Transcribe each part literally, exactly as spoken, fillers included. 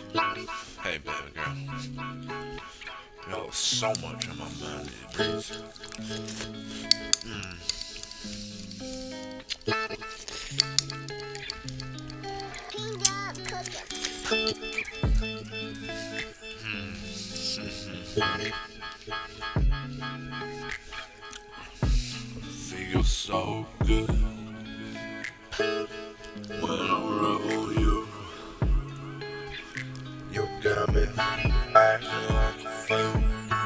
Hey, baby girl. Yo, so much on my mind these days. Mm. Feels so good when I'm around you. You got me acting like a fool.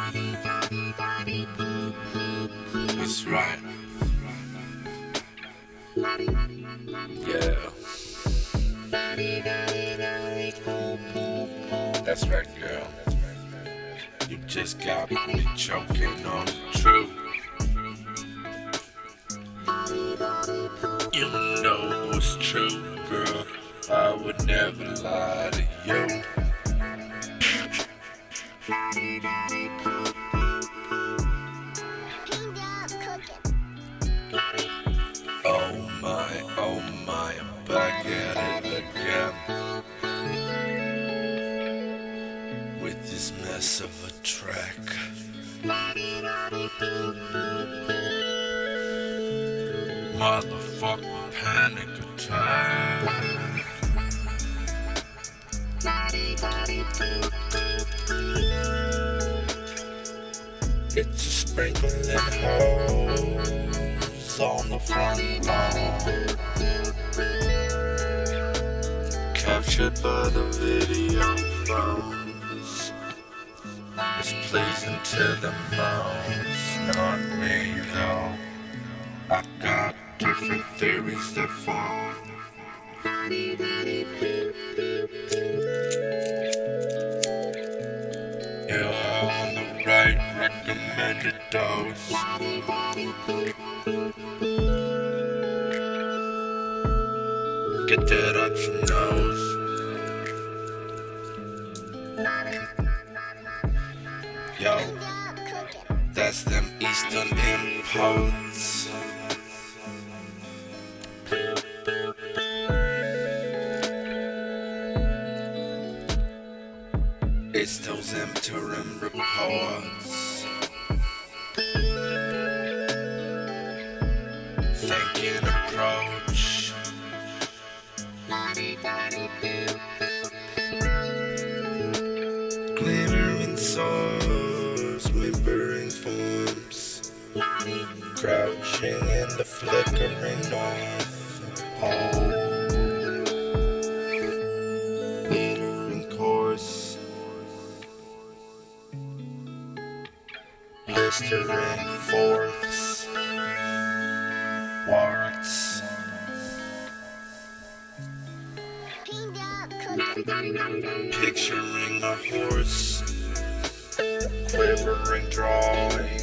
That's right. Yeah. That's right, girl. You just got me choking on the truth. You know it's true, girl. I would never lie to you. Oh my, oh my, I'm back at it again with this mess of a track. Motherfucking panic attack. It's a sprinkling hose on the front lawn, captured by the video phones. It's pleasing to the mouse, not me though. I got different theories that fall. You're on the right recommended dose. Get that up your nose. Yo, that's them Eastern imports. It's those interim reports. Thinking approach. Glittering swords, whimpering forms, crouching in the flickering north pole. Glittering course, blistering fourths, warts. Picturing a horse, quivering drawing,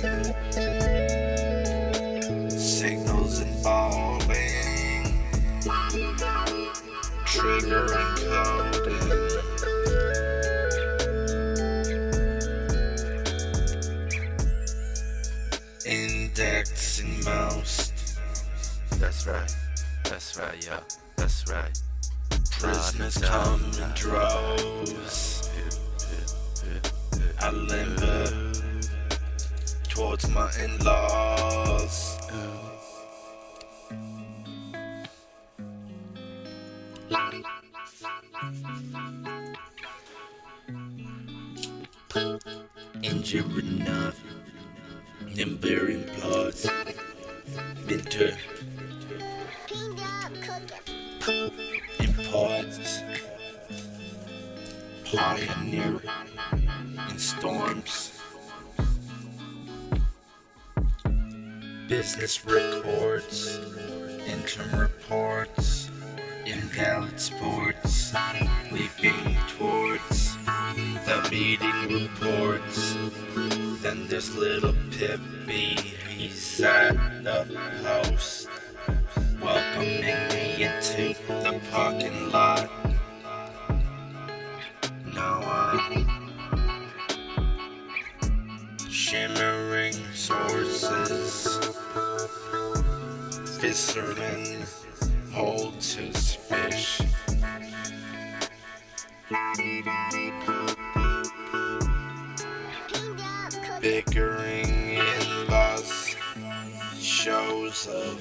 signals and bawling, triggering coding. Indexing most. That's right, that's right, yeah, that's right. Prisoners come in droves. I limber towards my in-laws. Injured enough, them burying plots. Winter imports, pioneer in storms, business records, interim reports, invalid sports, leaping towards the meeting reports. Then there's little Pippi, he's at the post, welcoming me into the parking lot. Now I'm shimmering sources, fisherman holds his fish. types of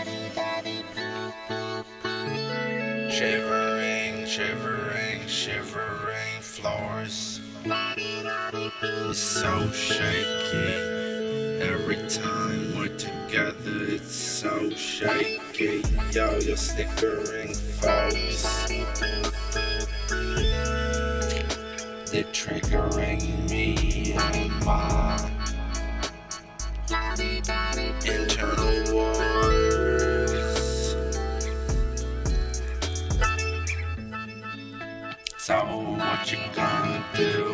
shivering, shivering, shivering floors. It's so shaky. Every time we're together, it's so shaky. Yo, you're snickering folks. They're triggering me and my internal wars. So what you gonna do?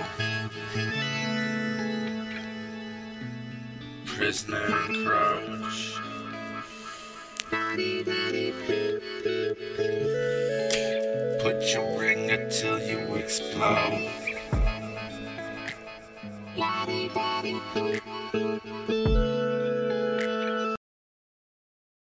Prisoner encroach. Put your ring until you explode.